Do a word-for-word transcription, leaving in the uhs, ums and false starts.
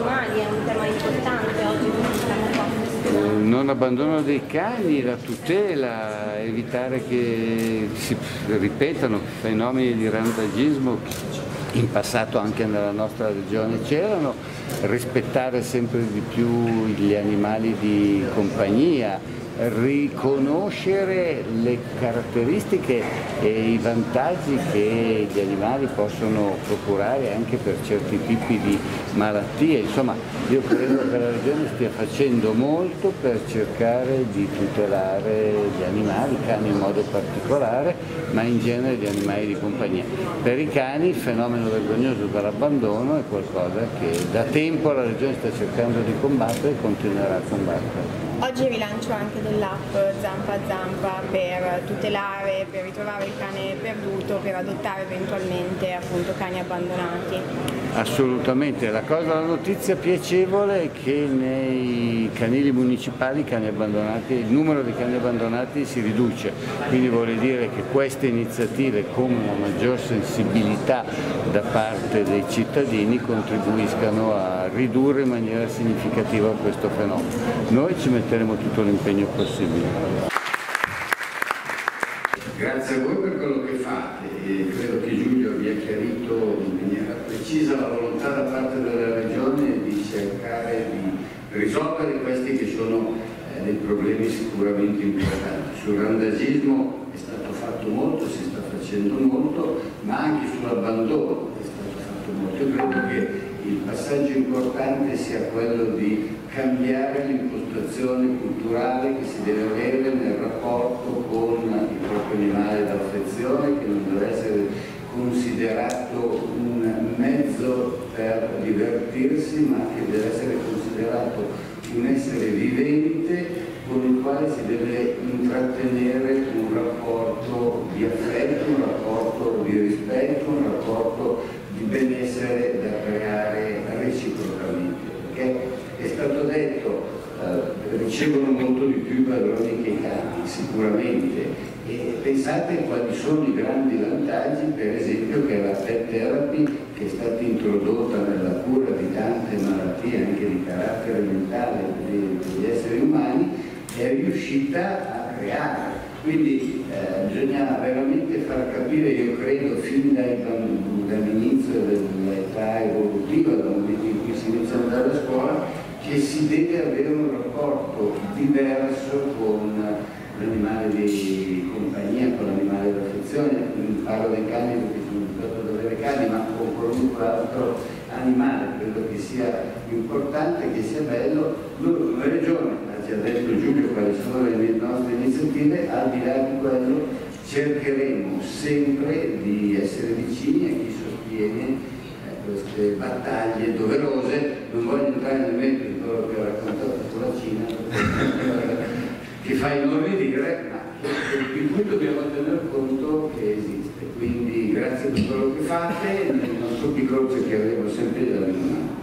animali è un tema importante oggi, quindi siamo qua. Non abbandono dei cani, la tutela, evitare che si ripetano fenomeni di randagismo, in passato anche nella nostra regione c'erano, rispettare sempre di più gli animali di compagnia, riconoscere le caratteristiche e i vantaggi che gli animali possono procurare anche per certi tipi di malattie. Insomma, io credo che la Regione stia facendo molto per cercare di tutelare gli animali, i cani in modo particolare, ma in genere gli animali di compagnia. Per i cani il fenomeno vergognoso dell'abbandono è qualcosa che da tempo la Regione sta cercando di combattere e continuerà a combattere. Oggi rilancio anche dell'app Zampa Zampa per tutelare, per ritrovare il cane perduto, per adottare eventualmente appunto cani abbandonati. Assolutamente, la cosa, la notizia piacevole è che nei canili municipali cani abbandonati, il numero di cani abbandonati si riduce, quindi vuol dire che queste iniziative con una maggior sensibilità da parte dei cittadini contribuiscano a ridurre in maniera significativa questo fenomeno. Noi ci metteremo tutto l'impegno possibile. Grazie a voi per quello che fate e credo che Giulio vi abbia chiarito in maniera precisa la volontà da parte della Regione di cercare di risolvere questi che sono eh, dei problemi sicuramente importanti. Sul randagismo è stato fatto molto, si sta facendo molto, ma anche sull'abbandono è stato fatto molto. Io credo che il passaggio importante sia quello di cambiare l'impostazione culturale che si deve avere nel rapporto con il proprio animale d'affezione, che non deve essere considerato un mezzo per divertirsi, ma che deve essere considerato un essere vivente con il quale si deve intrattenere un rapporto di affetto, un rapporto di rispetto, un rapporto di benessere da creare reciprocamente. Perché è stato detto, eh, ricevono molto di più i padroni che i cani, sicuramente, e pensate quali sono i grandi vantaggi, per esempio che la pet therapy, che è stata introdotta nella cura di tante malattie anche di carattere mentale degli esseri umani, è riuscita a creare. Quindi eh, bisogna veramente far capire, io credo, fin dall'inizio dell'età evolutiva, dal momento in cui si inizia ad andare a scuola, che si deve avere un rapporto diverso con l'animale di compagnia, con l'animale d'affezione. Parlo dei cani perché sono abituato ad avere cani, ma con qualunque altro animale. Credo che sia importante, che sia bello. Noi come Regione, ha già detto Giulio quali sono le nostre iniziative, al di là di quello cercheremo sempre di essere vicini a chi sostiene queste battaglie doverose. Non voglio entrare nel merito di quello che ho raccontato sulla Cina, che fa inorridire, ma di cui dobbiamo tener conto che esiste. Quindi grazie per quello che fate, nel nostro piccolo cercheremo sempre di darvi una mano.